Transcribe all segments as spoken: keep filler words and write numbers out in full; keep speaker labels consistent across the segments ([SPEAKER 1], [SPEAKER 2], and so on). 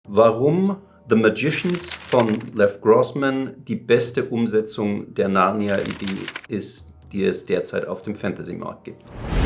[SPEAKER 1] warum The Magicians von Lev Grossman die beste Umsetzung der Narnia-Idee ist, die es derzeit auf dem Fantasy-Markt gibt.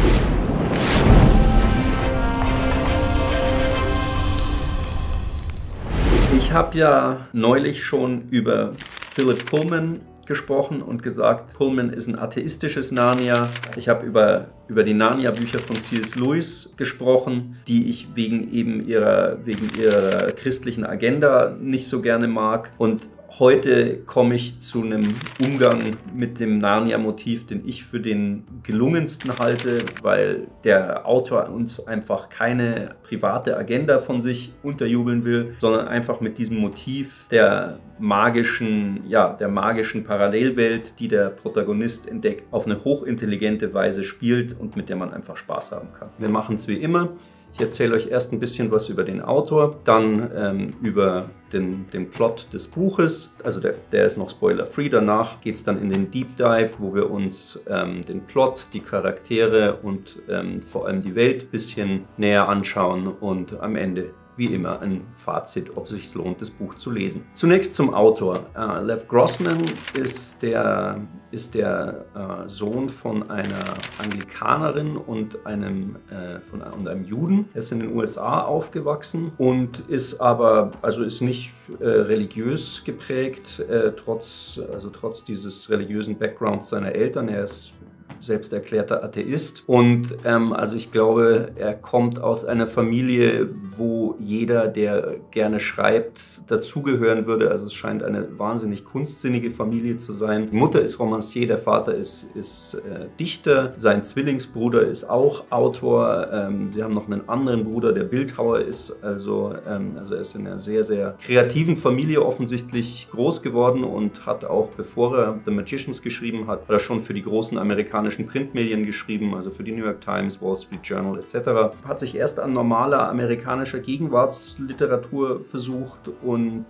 [SPEAKER 1] Ich habe ja neulich schon über Philip Pullman gesprochen und gesagt, Pullman ist ein atheistisches Narnia. Ich habe über, über die Narnia-Bücher von C S Lewis gesprochen, die ich wegen eben ihrer, wegen ihrer christlichen Agenda nicht so gerne mag. Und heute komme ich zu einem Umgang mit dem Narnia-Motiv, den ich für den gelungensten halte, weil der Autor uns einfach keine private Agenda von sich unterjubeln will, sondern einfach mit diesem Motiv der magischen, ja, der magischen Parallelwelt, die der Protagonist entdeckt, auf eine hochintelligente Weise spielt und mit der man einfach Spaß haben kann. Wir machen es wie immer. Ich erzähle euch erst ein bisschen was über den Autor, dann ähm, über den, den Plot des Buches, also der, der ist noch spoiler-free. Danach geht es dann in den Deep Dive, wo wir uns ähm, den Plot, die Charaktere und ähm, vor allem die Welt ein bisschen näher anschauen und am Ende wie immer ein Fazit, ob es sich lohnt, das Buch zu lesen. Zunächst zum Autor. Uh, Lev Grossman ist der, ist der uh, Sohn von einer Anglikanerin und einem, äh, von, und einem Juden. Er ist in den U S A aufgewachsen und ist aber, also ist nicht äh, religiös geprägt, äh, trotz, also trotz dieses religiösen Backgrounds seiner Eltern. Er ist selbst erklärter Atheist und ähm, also ich glaube, er kommt aus einer Familie, wo jeder, der gerne schreibt, dazugehören würde. Also es scheint eine wahnsinnig kunstsinnige Familie zu sein. Die Mutter ist Romancier, der Vater ist, ist äh, Dichter, sein Zwillingsbruder ist auch Autor. Ähm, sie haben noch einen anderen Bruder, der Bildhauer ist. Also, ähm, also er ist in einer sehr, sehr kreativen Familie offensichtlich groß geworden und hat auch, bevor er The Magicians geschrieben hat, hat er schon für die großen amerikanischen Printmedien geschrieben, also für die New York Times, Wall Street Journal et cetera. Hat sich erst an normaler amerikanischer Gegenwartsliteratur versucht und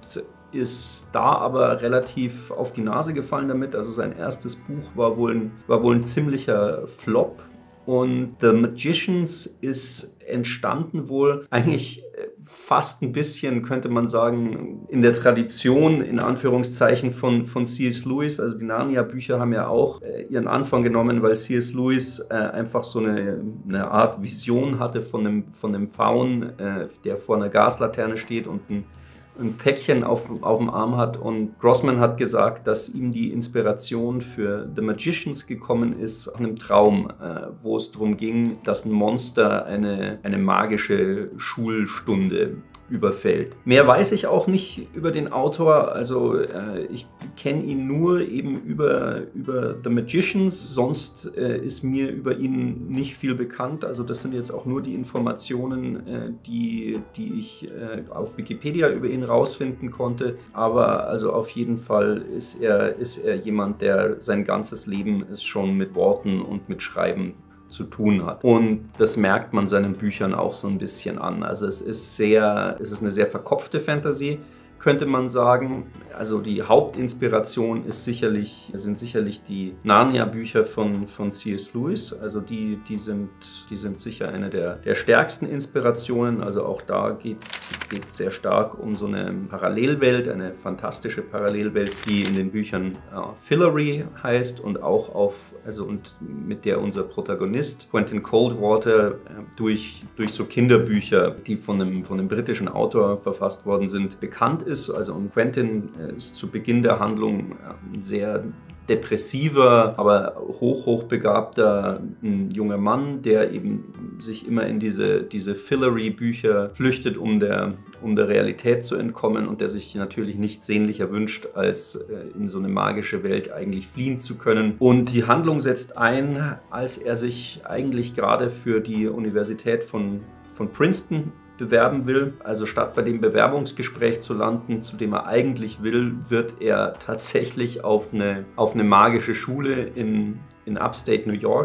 [SPEAKER 1] ist da aber relativ auf die Nase gefallen damit. Also sein erstes Buch war wohl ein, war wohl ein ziemlicher Flop. Und The Magicians ist entstanden wohl eigentlich fast ein bisschen, könnte man sagen, in der Tradition, in Anführungszeichen, von, von C S Lewis. Also die Narnia-Bücher haben ja auch äh, ihren Anfang genommen, weil C S Lewis äh, einfach so eine, eine Art Vision hatte von einem, von einem Faun, äh, der vor einer Gaslaterne steht und ein ein Päckchen auf, auf dem Arm hat, und Grossman hat gesagt, dass ihm die Inspiration für The Magicians gekommen ist aus einem Traum, äh, wo es darum ging, dass ein Monster eine, eine magische Schulstunde überfällt. Mehr weiß ich auch nicht über den Autor, also äh, ich kenne ihn nur eben über, über The Magicians, sonst äh, ist mir über ihn nicht viel bekannt, also das sind jetzt auch nur die Informationen, äh, die, die ich äh, auf Wikipedia über ihn rausfinden konnte, aber also auf jeden Fall ist er, ist er jemand, der sein ganzes Leben ist schon mit Worten und mit Schreiben zu tun hat. Und das merkt man seinen Büchern auch so ein bisschen an. Also es ist sehr, es ist eine sehr verkopfte Fantasy, könnte man sagen. Also die Hauptinspiration ist sicherlich, sind sicherlich die Narnia-Bücher von, von C S Lewis. Also die, die, sind, die sind sicher eine der, der stärksten Inspirationen. Also auch da geht es sehr stark um so eine Parallelwelt, eine fantastische Parallelwelt, die in den Büchern äh, Fillory heißt und auch auf, also und mit der unser Protagonist Quentin Coldwater äh, durch, durch so Kinderbücher, die von einem, von einem britischen Autor verfasst worden sind, bekannt ist. Ist. Also und Quentin ist zu Beginn der Handlung ein sehr depressiver, aber hoch, hoch begabter ein junger Mann, der eben sich immer in diese, diese Fillory-Bücher flüchtet, um der, um der Realität zu entkommen, und der sich natürlich nichts sehnlicher wünscht, als in so eine magische Welt eigentlich fliehen zu können. Und die Handlung setzt ein, als er sich eigentlich gerade für die Universität von, von Princeton bewerben will. Also statt bei dem Bewerbungsgespräch zu landen, zu dem er eigentlich will, wird er tatsächlich auf eine, auf eine magische Schule in, in Upstate New York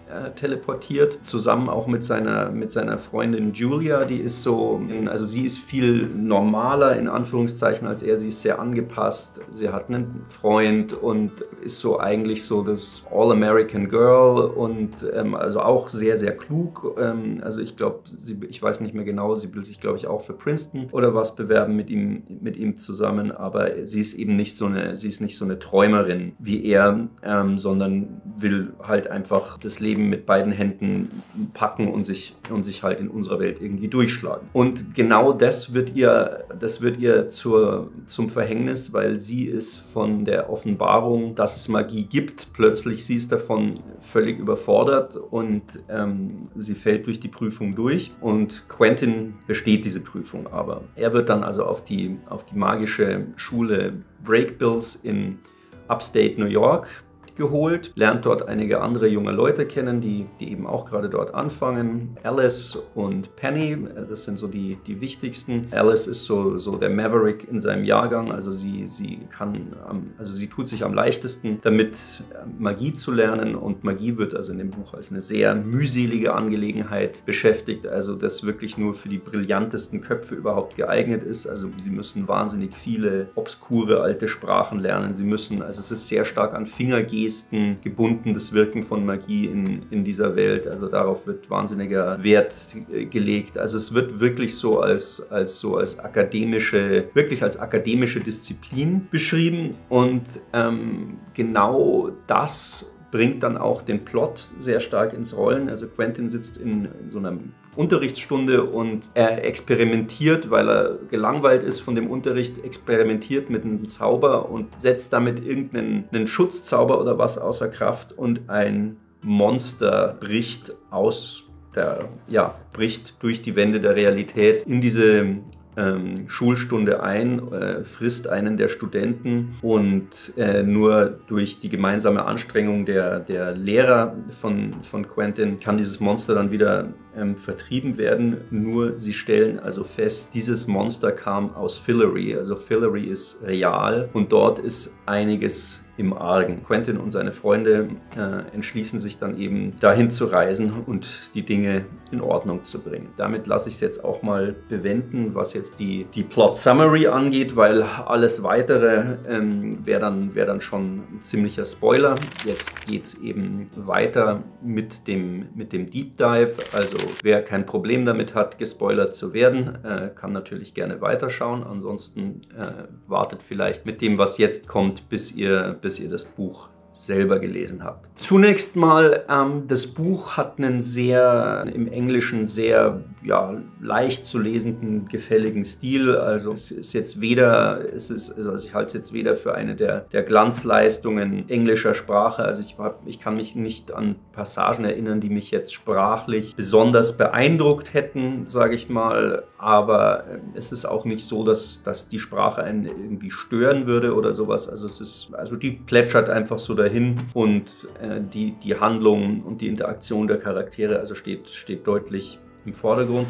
[SPEAKER 1] äh, teleportiert, zusammen auch mit seiner, mit seiner Freundin Julia, die ist so, also sie ist viel normaler in Anführungszeichen als er, sie ist sehr angepasst, sie hat einen Freund und ist so eigentlich so das All-American Girl und ähm, also auch sehr, sehr klug, ähm, also ich glaube, ich weiß nicht mehr genau, sie will sich glaube ich auch für Princeton oder was bewerben mit ihm, mit ihm zusammen, aber sie ist eben nicht so eine, sie ist nicht so eine Träumerin wie er, ähm, sondern will halt einfach das Leben mit beiden Händen packen und sich, und sich halt in unserer Welt irgendwie durchschlagen. Und genau das wird ihr, das wird ihr zur, zum Verhängnis, weil sie ist von der Offenbarung, dass es Magie gibt, plötzlich sie ist davon völlig überfordert und ähm, sie fällt durch die Prüfung durch und Quentin besteht diese Prüfung aber. Er wird dann also auf die, auf die magische Schule Brakebills in Upstate New York geholt, lernt dort einige andere junge Leute kennen, die, die eben auch gerade dort anfangen. Alice und Penny, das sind so die, die wichtigsten. Alice ist so, so der Maverick in seinem Jahrgang, also sie, sie kann, also sie tut sich am leichtesten damit, Magie zu lernen und Magie wird also in dem Buch als eine sehr mühselige Angelegenheit beschäftigt, also das wirklich nur für die brillantesten Köpfe überhaupt geeignet ist. Also sie müssen wahnsinnig viele obskure alte Sprachen lernen, sie müssen, also es ist sehr stark an Fingergesten gebunden, das Wirken von Magie in, in dieser Welt. Also darauf wird wahnsinniger Wert gelegt. Also es wird wirklich so als, als, so als akademische, wirklich als akademische Disziplin beschrieben und ähm, genau das bringt dann auch den Plot sehr stark ins Rollen. Also Quentin sitzt in, in so einer Unterrichtsstunde und er experimentiert, weil er gelangweilt ist von dem Unterricht, experimentiert mit einem Zauber und setzt damit irgendeinen einen Schutzzauber oder was außer Kraft und ein Monster bricht aus der, ja, bricht durch die Wände der Realität in diese Ähm, Schulstunde ein, äh, frisst einen der Studenten und äh, nur durch die gemeinsame Anstrengung der, der Lehrer von, von Quentin kann dieses Monster dann wieder ähm, vertrieben werden. Nur sie stellen also fest, dieses Monster kam aus Fillory, also Fillory ist real und dort ist einiges im Argen. Quentin und seine Freunde äh, entschließen sich dann eben dahin zu reisen und die Dinge in Ordnung zu bringen. Damit lasse ich es jetzt auch mal bewenden, was jetzt die, die Plot Summary angeht, weil alles Weitere ähm, wäre dann, wär dann schon ein ziemlicher Spoiler. Jetzt geht es eben weiter mit dem, mit dem Deep Dive. Also wer kein Problem damit hat, gespoilert zu werden, äh, kann natürlich gerne weiterschauen. Ansonsten äh, wartet vielleicht mit dem, was jetzt kommt, bis ihr bis ihr das Buch selber gelesen habt. Zunächst mal, ähm, das Buch hat einen sehr, im Englischen sehr ja, leicht zu lesenden, gefälligen Stil. Also es ist jetzt weder, es ist, also ich halte es jetzt weder für eine der, der Glanzleistungen englischer Sprache. Also ich, hab, ich kann mich nicht an Passagen erinnern, die mich jetzt sprachlich besonders beeindruckt hätten, sage ich mal. Aber es ist auch nicht so, dass, dass die Sprache einen irgendwie stören würde oder sowas. Also es ist, also die plätschert einfach so dahin und äh, die, die Handlung und die Interaktion der Charaktere also steht, steht deutlich im Vordergrund.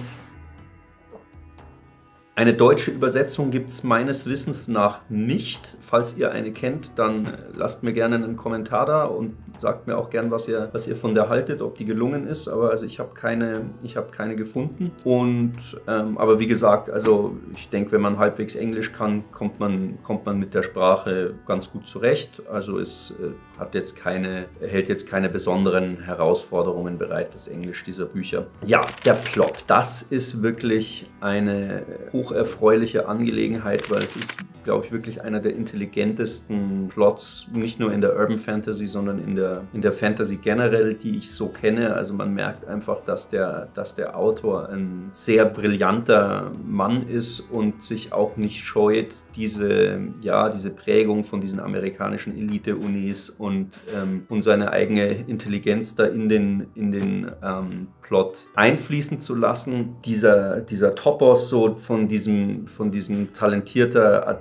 [SPEAKER 1] Eine deutsche Übersetzung gibt es meines Wissens nach nicht. Falls ihr eine kennt, dann lasst mir gerne einen Kommentar da und sagt mir auch gern, was ihr, was ihr von der haltet, ob die gelungen ist. Aber also ich habe keine, ich habe keine gefunden. Und, ähm, aber wie gesagt, also ich denke, wenn man halbwegs Englisch kann, kommt man, kommt man mit der Sprache ganz gut zurecht. Also es äh, hat jetzt keine, hält jetzt keine besonderen Herausforderungen bereit, das Englisch dieser Bücher. Ja, der Plot. Das ist wirklich eine hocherfreuliche Angelegenheit, weil es ist, glaube ich, wirklich einer der intelligentesten Plots, nicht nur in der Urban Fantasy, sondern in der, in der Fantasy generell, die ich so kenne. Also man merkt einfach, dass der, dass der Autor ein sehr brillanter Mann ist und sich auch nicht scheut, diese, ja, diese Prägung von diesen amerikanischen Elite-Unis und, ähm, und seine eigene Intelligenz da in den, in den ähm, Plot einfließen zu lassen. Dieser, dieser Topos so von diesem, von diesem talentierter Adept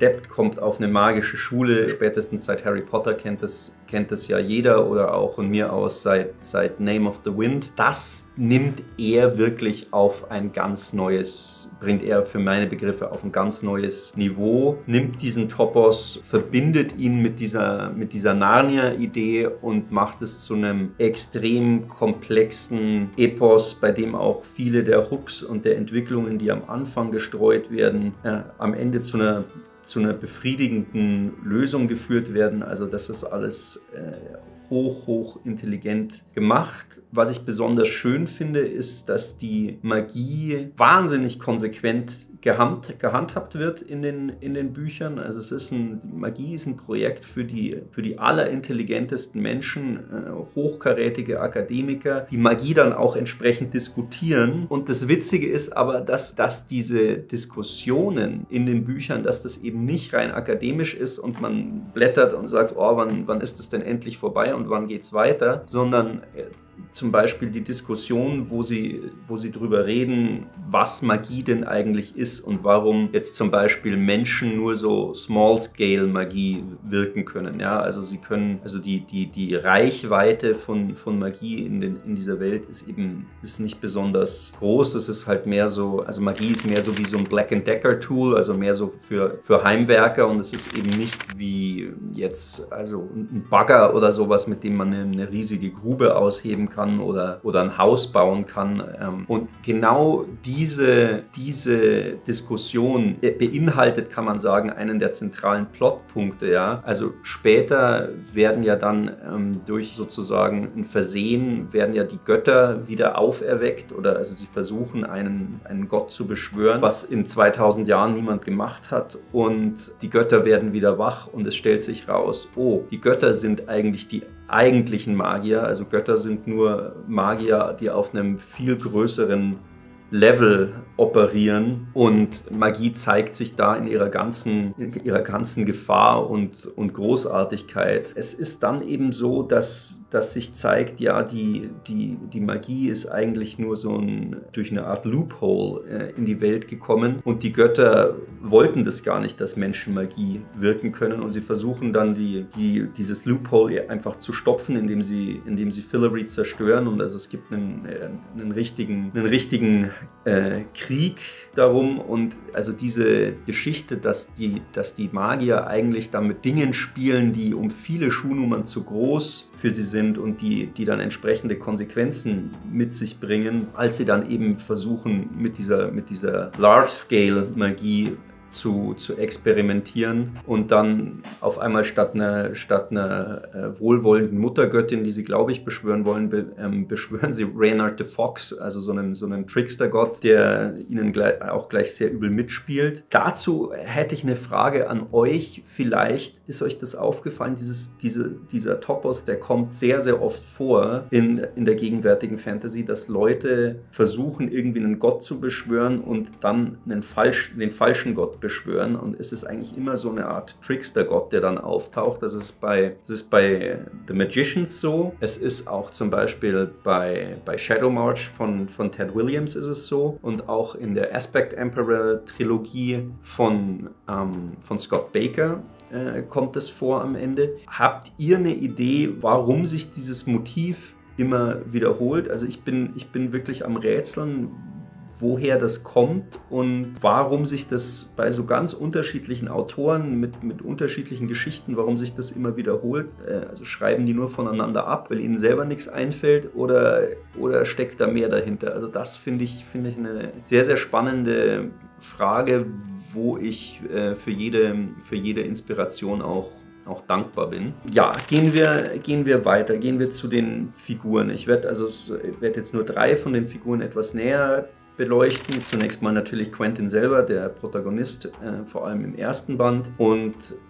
[SPEAKER 1] Adept, kommt auf eine magische Schule, spätestens seit Harry Potter kennt das, kennt das ja jeder oder auch von mir aus seit, seit Name of the Wind. Das nimmt er wirklich auf ein ganz neues, bringt er für meine Begriffe auf ein ganz neues Niveau, nimmt diesen Topos, verbindet ihn mit dieser, mit dieser Narnia-Idee und macht es zu einem extrem komplexen Epos, bei dem auch viele der Hooks und der Entwicklungen, die am Anfang gestreut werden, äh, am Ende zu einer zu einer befriedigenden Lösung geführt werden. Also das ist alles äh, hoch, hoch intelligent gemacht. Was ich besonders schön finde, ist, dass die Magie wahnsinnig konsequent gehand, gehandhabt wird in den, in den Büchern. Also es ist ein, Magie ist ein Projekt für die, für die allerintelligentesten Menschen, äh, hochkarätige Akademiker, die Magie dann auch entsprechend diskutieren. Und das Witzige ist aber, dass, dass diese Diskussionen in den Büchern, dass das eben nicht rein akademisch ist und man blättert und sagt, oh, wann, wann ist das denn endlich vorbei und wann geht's weiter, sondern äh, zum Beispiel die Diskussion, wo sie, wo sie darüber reden, was Magie denn eigentlich ist und warum jetzt zum Beispiel Menschen nur so Small-Scale-Magie wirken können. Ja, also sie können, also die, die, die Reichweite von, von Magie in, den, in dieser Welt ist eben ist nicht besonders groß. Es ist halt mehr so, also Magie ist mehr so wie so ein Black and Decker Tool, also mehr so für, für Heimwerker, und es ist eben nicht wie jetzt also ein Bagger oder sowas, mit dem man eine, eine riesige Grube ausheben kann oder, oder ein Haus bauen kann. Und genau diese, diese Diskussion beinhaltet, kann man sagen, einen der zentralen Plotpunkte. Ja? Also später werden ja dann ähm, durch sozusagen ein Versehen, werden ja die Götter wieder auferweckt, oder also sie versuchen einen, einen Gott zu beschwören, was in zweitausend Jahren niemand gemacht hat, und die Götter werden wieder wach und es stellt sich raus, oh, die Götter sind eigentlich die eigentlichen Magier, also Götter sind nur Magier, die auf einem viel größeren Level operieren, und Magie zeigt sich da in ihrer ganzen, in ihrer ganzen Gefahr und, und Großartigkeit. Es ist dann eben so, dass, dass sich zeigt, ja, die, die, die Magie ist eigentlich nur so ein, durch eine Art Loophole äh, in die Welt gekommen, und die Götter wollten das gar nicht, dass Menschen Magie wirken können, und sie versuchen dann die, die, dieses Loophole einfach zu stopfen, indem sie, indem sie Fillory zerstören, und also es gibt einen, äh, einen richtigen, einen richtigen äh, Krieg darum, und also diese Geschichte, dass die, dass die Magier eigentlich da mit Dingen spielen, die um viele Schuhnummern zu groß für sie sind und die, die dann entsprechende Konsequenzen mit sich bringen, als sie dann eben versuchen, mit dieser, mit dieser Large-Scale-Magie Zu, zu experimentieren, und dann auf einmal statt einer, statt einer äh, wohlwollenden Muttergöttin, die sie, glaube ich, beschwören wollen, be, ähm, beschwören sie Reynard the Fox, also so einen, so einen Trickster-Gott, der ihnen gleich, auch gleich sehr übel mitspielt. Dazu hätte ich eine Frage an euch. Vielleicht ist euch das aufgefallen, dieses, diese, dieser Topos, der kommt sehr, sehr oft vor in, in der gegenwärtigen Fantasy, dass Leute versuchen, irgendwie einen Gott zu beschwören und dann einen falsch, den falschen Gott beschwören, und es ist eigentlich immer so eine Art Trickster-Gott, der dann auftaucht. Das ist bei, das ist bei The Magicians so. Es ist auch zum Beispiel bei, bei Shadowmarch von, von Ted Williams ist es so, und auch in der Aspect Emperor Trilogie von, ähm, von Scott Baker äh, kommt es vor am Ende. Habt ihr eine Idee, warum sich dieses Motiv immer wiederholt? Also ich bin, ich bin wirklich am Rätseln, woher das kommt und warum sich das bei so ganz unterschiedlichen Autoren mit, mit unterschiedlichen Geschichten, warum sich das immer wiederholt. Also schreiben die nur voneinander ab, weil ihnen selber nichts einfällt, oder, oder steckt da mehr dahinter? Also das finde ich, finde ich eine sehr, sehr spannende Frage, wo ich äh, für, jede, für jede Inspiration auch auch dankbar bin. Ja, gehen wir, gehen wir weiter, gehen wir zu den Figuren. Ich werde also ich werde jetzt nur drei von den Figuren etwas näher beleuchten. Zunächst mal natürlich Quentin selber, der Protagonist, äh, vor allem im ersten Band. Und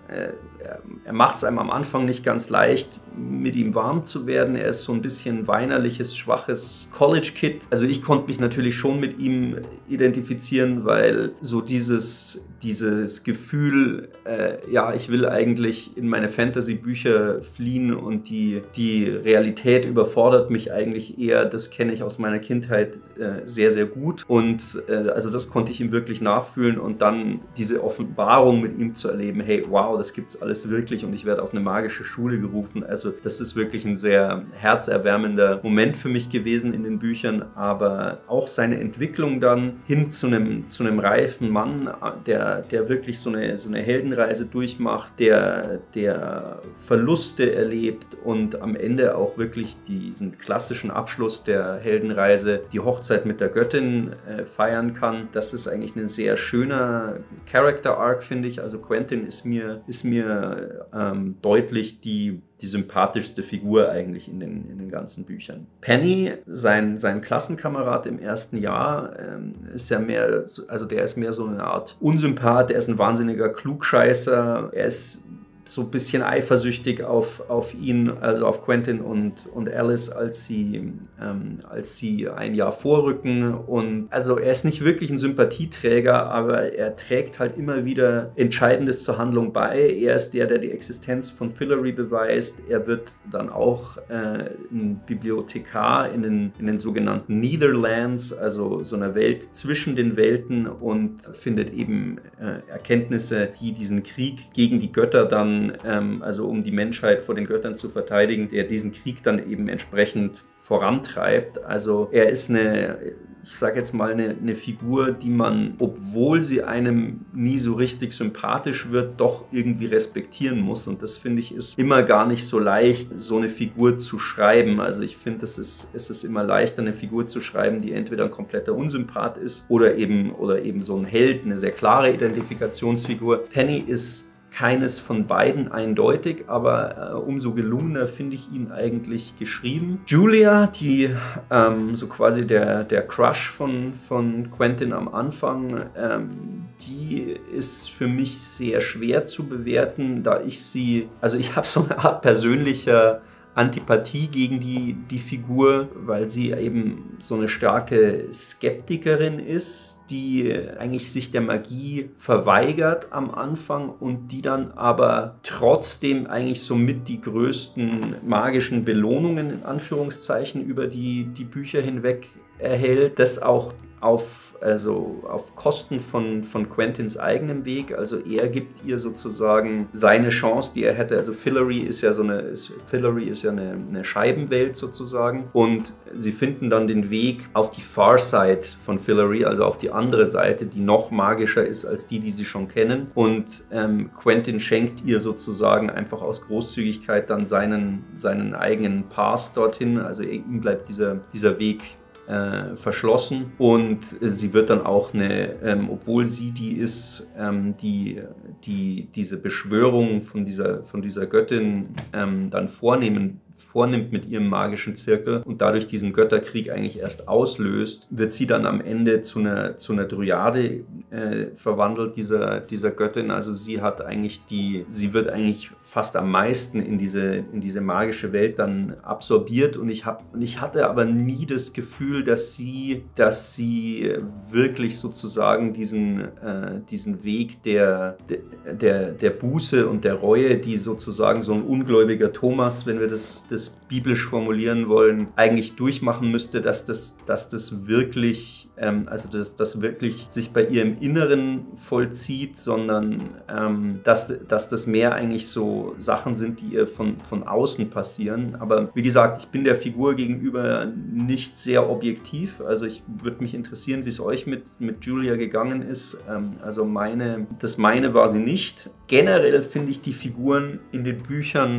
[SPEAKER 1] äh, er, er macht es einem am Anfang nicht ganz leicht, mit ihm warm zu werden. Er ist so ein bisschen weinerliches, schwaches College-Kid. Also ich konnte mich natürlich schon mit ihm identifizieren, weil so dieses, dieses Gefühl, äh, ja, ich will eigentlich in meine Fantasy-Bücher fliehen und die, die Realität überfordert mich eigentlich eher, das kenne ich aus meiner Kindheit äh, sehr, sehr gut. Und äh, also das konnte ich ihm wirklich nachfühlen und dann diese Offenbarung mit ihm zu erleben, hey, wow, das gibt's alles wirklich und ich werde auf eine magische Schule gerufen. Also das ist wirklich ein sehr herzerwärmender Moment für mich gewesen in den Büchern, aber auch seine Entwicklung dann hin zu einem, zu einem reifen Mann, der, der wirklich so eine, so eine Heldenreise durchmacht, der, der Verluste erlebt und am Ende auch wirklich diesen klassischen Abschluss der Heldenreise, die Hochzeit mit der Göttin, äh, feiern kann. Das ist eigentlich ein sehr schöner Character Arc, finde ich. Also Quentin ist mir, ist mir ähm, deutlich die die sympathischste Figur eigentlich in den, in den ganzen Büchern. Penny, sein, sein Klassenkamerad im ersten Jahr, ähm, ist ja mehr, also der ist mehr so eine Art Unsympath, er ist ein wahnsinniger Klugscheißer, er ist so ein bisschen eifersüchtig auf, auf ihn, also auf Quentin und, und Alice, als sie, ähm, als sie ein Jahr vorrücken. Und also er ist nicht wirklich ein Sympathieträger, aber er trägt halt immer wieder Entscheidendes zur Handlung bei. Er ist der, der die Existenz von Fillory beweist. Er wird dann auch äh, ein Bibliothekar in den, in den sogenannten Netherlands, also so einer Welt zwischen den Welten, und findet eben äh, Erkenntnisse, die diesen Krieg gegen die Götter dann, also um die Menschheit vor den Göttern zu verteidigen, der diesen Krieg dann eben entsprechend vorantreibt. Also er ist eine, ich sage jetzt mal, eine, eine Figur, die man, obwohl sie einem nie so richtig sympathisch wird, doch irgendwie respektieren muss. Und das, finde ich, ist immer gar nicht so leicht, so eine Figur zu schreiben. Also ich finde, es ist, es ist immer leichter, eine Figur zu schreiben, die entweder ein kompletter Unsympath ist oder eben, oder eben so ein Held, eine sehr klare Identifikationsfigur. Penny ist keines von beiden eindeutig, aber äh, umso gelungener finde ich ihn eigentlich geschrieben. Julia, die ähm, so quasi der, der Crush von, von Quentin am Anfang, ähm, die ist für mich sehr schwer zu bewerten, da ich sie, also ich habe so eine Art persönlicher Antipathie gegen die, die Figur, weil sie eben so eine starke Skeptikerin ist, die eigentlich sich der Magie verweigert am Anfang und die dann aber trotzdem eigentlich somit die größten magischen Belohnungen in Anführungszeichen über die, die Bücher hinweg erhält, das auch auf, also auf Kosten von, von Quentins eigenem Weg. Also er gibt ihr sozusagen seine Chance, die er hätte. Also Fillory ist ja so eine, ist, Fillory ist ja eine, eine Scheibenwelt sozusagen, und sie finden dann den Weg auf die Far Side von Fillory, also auf die andere Seite, die noch magischer ist als die, die sie schon kennen. Und ähm, Quentin schenkt ihr sozusagen einfach aus Großzügigkeit dann seinen, seinen eigenen Pass dorthin. Also ihm bleibt dieser, dieser Weg Äh, verschlossen, und sie wird dann auch eine, ähm, obwohl sie die ist, ähm, die, die diese Beschwörung von dieser, von dieser Göttin ähm, dann vornehmen vornimmt mit ihrem magischen Zirkel und dadurch diesen Götterkrieg eigentlich erst auslöst, wird sie dann am Ende zu einer, zu einer Dryade äh, verwandelt, dieser, dieser Göttin. Also sie hat eigentlich die, sie wird eigentlich fast am meisten in diese, in diese magische Welt dann absorbiert, und ich, hab, und ich hatte aber nie das Gefühl, dass sie, dass sie wirklich sozusagen diesen, äh, diesen Weg der, der, der Buße und der Reue, die sozusagen so ein ungläubiger Thomas, wenn wir das das biblisch formulieren wollen, eigentlich durchmachen müsste, dass das, dass das wirklich, ähm, also dass das wirklich sich bei ihr im Inneren vollzieht, sondern ähm, dass, dass das mehr eigentlich so Sachen sind, die ihr von, von außen passieren. Aber wie gesagt, ich bin der Figur gegenüber nicht sehr objektiv. Also ich würde mich interessieren, wie es euch mit, mit Julia gegangen ist. Ähm, also meine, das meine war sie nicht. Generell finde ich die Figuren in den Büchern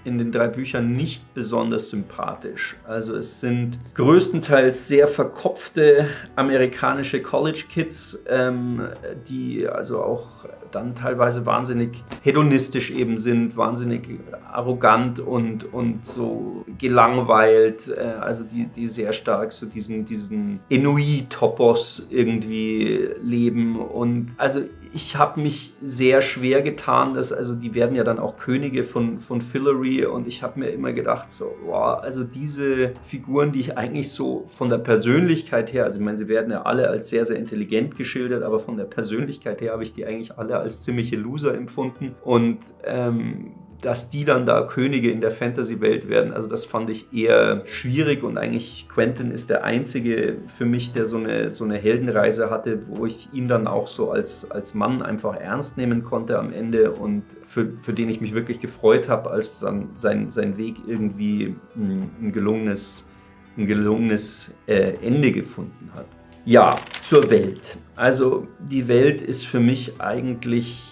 [SPEAKER 1] in den drei Büchern nicht besonders sympathisch. Also es sind größtenteils sehr verkopfte amerikanische College-Kids, ähm, die also auch dann teilweise wahnsinnig hedonistisch eben sind, wahnsinnig arrogant und, und so gelangweilt, äh, also die, die sehr stark so diesen, diesen Ennui-Topos irgendwie leben. Und also ich habe mich sehr schwer getan, dass, also die werden ja dann auch Könige von, von Fillory, und ich habe mir immer gedacht, so, wow, also diese Figuren, die ich eigentlich so von der Persönlichkeit her, also ich meine, sie werden ja alle als sehr, sehr intelligent geschildert, aber von der Persönlichkeit her habe ich die eigentlich alle als ziemliche Loser empfunden, und ähm, dass die dann da Könige in der Fantasy-Welt werden, also das fand ich eher schwierig, und eigentlich Quentin ist der Einzige für mich, der so eine, so eine Heldenreise hatte, wo ich ihn dann auch so als, als Mann einfach ernst nehmen konnte am Ende, und für, für den ich mich wirklich gefreut habe, als dann sein, sein Weg irgendwie ein, ein gelungenes, ein gelungenes äh, Ende gefunden hat. Ja, zur Welt. Also die Welt ist für mich eigentlich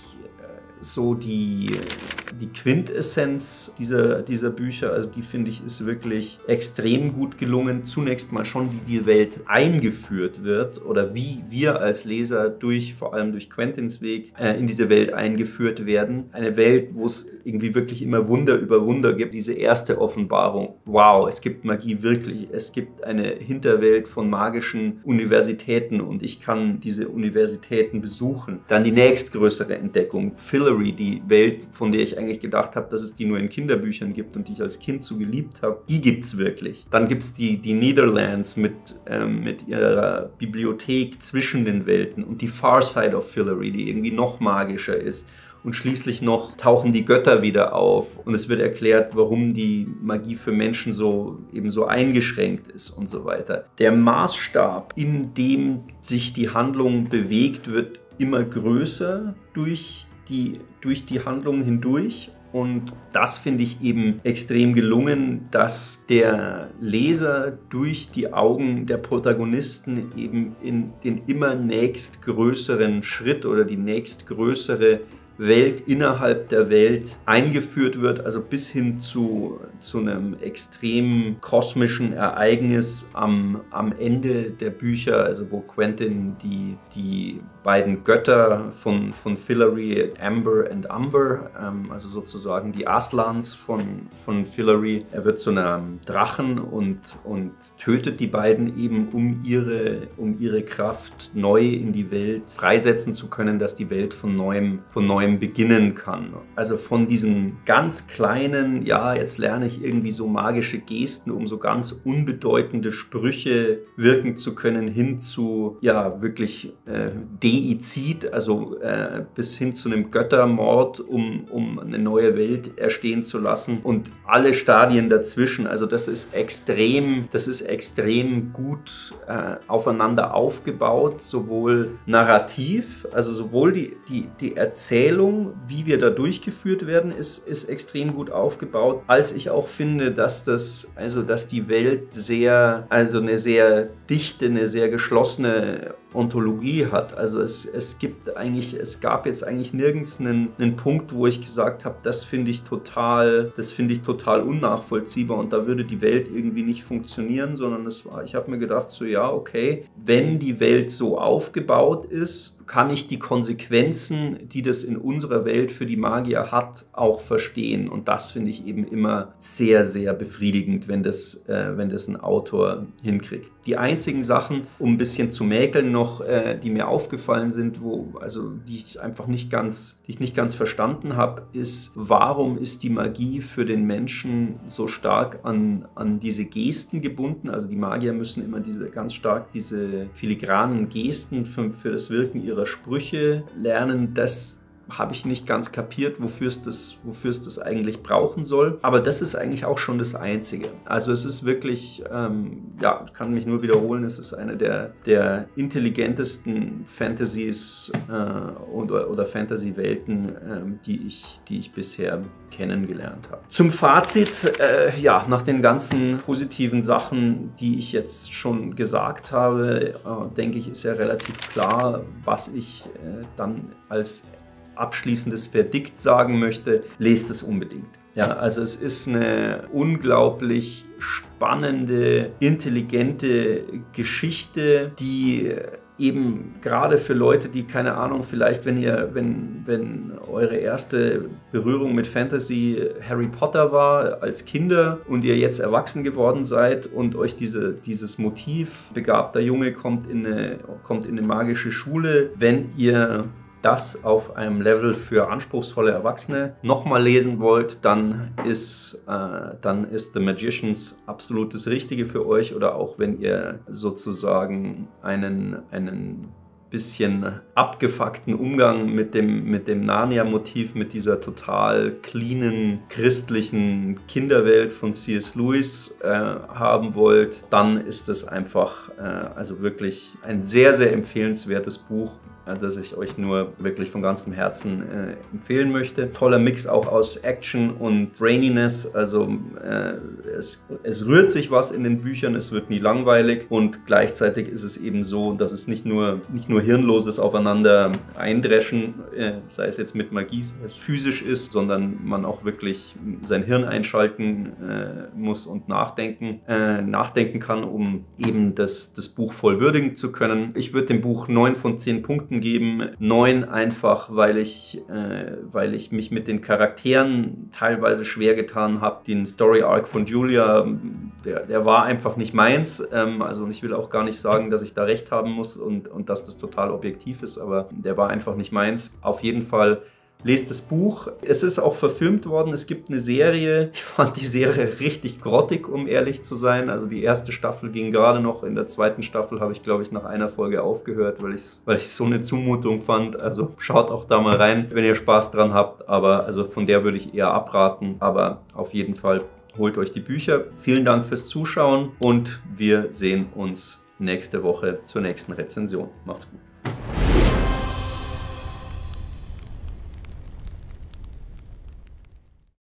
[SPEAKER 1] so die, die Quintessenz dieser, dieser Bücher, also die finde ich ist wirklich extrem gut gelungen. Zunächst mal schon, wie die Welt eingeführt wird oder wie wir als Leser durch, vor allem durch Quentins Weg, äh, in diese Welt eingeführt werden. Eine Welt, wo es irgendwie wirklich immer Wunder über Wunder gibt. Diese erste Offenbarung, wow, es gibt Magie wirklich. Es gibt eine Hinterwelt von magischen Universitäten, und ich kann diese Universitäten besuchen. Dann die nächstgrößere Entdeckung, Fillory, die Welt, von der ich eigentlich gedacht habe, dass es die nur in Kinderbüchern gibt und die ich als Kind so geliebt habe, die gibt es wirklich. Dann gibt es die, die Netherlands mit, ähm, mit ihrer Bibliothek zwischen den Welten, und die Far Side of Fillory, die irgendwie noch magischer ist. Und schließlich noch tauchen die Götter wieder auf, und es wird erklärt, warum die Magie für Menschen so eben so eingeschränkt ist und so weiter. Der Maßstab, in dem sich die Handlung bewegt, wird immer größer durch die, durch die Handlung hindurch. Und das finde ich eben extrem gelungen, dass der Leser durch die Augen der Protagonisten eben in den immer nächstgrößeren Schritt oder die nächstgrößere Welt innerhalb der Welt eingeführt wird, also bis hin zu, zu einem extrem kosmischen Ereignis am, am Ende der Bücher, also wo Quentin die, die beiden Götter von, von Fillory, Amber und Umber, ähm, also sozusagen die Aslans von, von Fillory, er wird zu einem Drachen und, und tötet die beiden eben, um ihre, um ihre Kraft neu in die Welt freisetzen zu können, dass die Welt von neuem, von neuem beginnen kann. Also von diesem ganz kleinen, ja, jetzt lerne ich irgendwie so magische Gesten, um so ganz unbedeutende Sprüche wirken zu können, hin zu, ja, wirklich äh, Deizid, also äh, bis hin zu einem Göttermord, um, um eine neue Welt erstehen zu lassen, und alle Stadien dazwischen. Also das ist extrem, das ist extrem gut äh, aufeinander aufgebaut, sowohl narrativ, also sowohl die, die, die Erzählung, wie wir da durchgeführt werden, ist, ist extrem gut aufgebaut, als ich auch finde, dass das, also dass die Welt sehr, also eine sehr dichte, eine sehr geschlossene Ontologie hat. Also es, es gibt eigentlich, es gab jetzt eigentlich nirgends einen, einen Punkt, wo ich gesagt habe, das finde ich total, das finde ich total unnachvollziehbar, und da würde die Welt irgendwie nicht funktionieren, sondern es war, ich habe mir gedacht, so ja, okay, wenn die Welt so aufgebaut ist, kann ich die Konsequenzen, die das in unserer Welt für die Magier hat, auch verstehen. Und das finde ich eben immer sehr, sehr befriedigend, wenn das, äh, wenn das ein Autor hinkriegt. Die einzigen Sachen, um ein bisschen zu mäkeln noch, äh, die mir aufgefallen sind, wo, also die ich einfach nicht ganz, die ich nicht ganz verstanden habe, ist, warum ist die Magie für den Menschen so stark an, an diese Gesten gebunden? Also die Magier müssen immer diese, ganz stark diese filigranen Gesten für, für das Wirken ihrer Sprüche lernen. Das habe ich nicht ganz kapiert, wofür es das, wofür es das eigentlich brauchen soll. Aber das ist eigentlich auch schon das Einzige. Also es ist wirklich, ähm, ja, ich kann mich nur wiederholen, es ist eine der, der intelligentesten Fantasies äh, oder, oder Fantasy-Welten, äh, die, ich, die ich bisher kennengelernt habe. Zum Fazit, äh, ja, nach den ganzen positiven Sachen, die ich jetzt schon gesagt habe, äh, denke ich, ist ja relativ klar, was ich äh, dann als abschließendes Verdikt sagen möchte. Lest es unbedingt. Ja, also es ist eine unglaublich spannende, intelligente Geschichte, die eben gerade für Leute, die, keine Ahnung, vielleicht wenn ihr, wenn, wenn eure erste Berührung mit Fantasy Harry Potter war als Kinder und ihr jetzt erwachsen geworden seid und euch diese, dieses Motiv, begabter Junge kommt in eine, kommt in eine magische Schule, wenn ihr das auf einem Level für anspruchsvolle Erwachsene nochmal lesen wollt, dann ist, äh, dann ist The Magicians absolut das Richtige für euch. Oder auch wenn ihr sozusagen einen, einen bisschen abgefuckten Umgang mit dem, mit dem Narnia-Motiv, mit dieser total cleanen, christlichen Kinderwelt von C S Lewis äh, haben wollt, dann ist es einfach äh, also wirklich ein sehr, sehr empfehlenswertes Buch, das ich euch nur wirklich von ganzem Herzen äh, empfehlen möchte. Toller Mix auch aus Action und Braininess, also äh, es, es rührt sich was in den Büchern, es wird nie langweilig und gleichzeitig ist es eben so, dass es nicht nur, nicht nur hirnloses Aufeinander eindreschen, äh, sei es jetzt mit Magie, sei es physisch ist, sondern man auch wirklich sein Hirn einschalten äh, muss und nachdenken, äh, nachdenken kann, um eben das, das Buch voll würdigen zu können. Ich würde dem Buch neun von zehn Punkten geben. neun einfach, weil ich, äh, weil ich mich mit den Charakteren teilweise schwer getan habe. Den Story Arc von Julia, der, der war einfach nicht meins. Ähm, also ich will auch gar nicht sagen, dass ich da recht haben muss und, und dass das total objektiv ist, aber der war einfach nicht meins. Auf jeden Fall lest das Buch. Es ist auch verfilmt worden. Es gibt eine Serie. Ich fand die Serie richtig grottig, um ehrlich zu sein. Also die erste Staffel ging gerade noch. In der zweiten Staffel habe ich, glaube ich, nach einer Folge aufgehört, weil ich es weil ich so eine Zumutung fand. Also schaut auch da mal rein, wenn ihr Spaß dran habt. Aber also von der würde ich eher abraten. Aber auf jeden Fall holt euch die Bücher. Vielen Dank fürs Zuschauen und wir sehen uns nächste Woche zur nächsten Rezension. Macht's gut.